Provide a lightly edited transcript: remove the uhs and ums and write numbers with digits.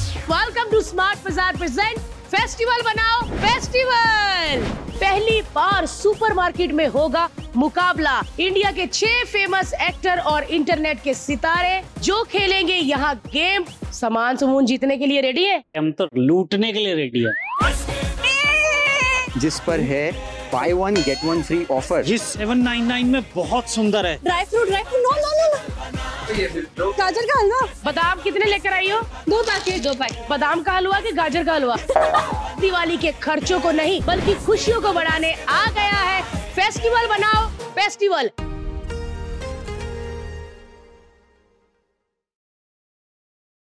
Welcome to smart bazaar present festival बनाओ festival. पहली बार सुपरमार्केट में होगा मुकाबला। इंडिया के 6 फेमस एक्टर और इंटरनेट के सितारे जो खेलेंगे यहाँ गेम। सामान समून जीतने के लिए रेडी है? हम तो लूटने के लिए रेडी है। जिस पर है buy one get one free offer. ये 799 में बहुत सुंदर है। ड्राई फ्रूट नो गाजर का हलवा। बादाम कितने लेकर आई हो? 2 पैकेट। बादाम का हलवा कि गाजर का हलवा? दिवाली के खर्चों को नहीं बल्कि खुशियों को बढ़ाने आ गया है फेस्टिवल बनाओ फेस्टिवल।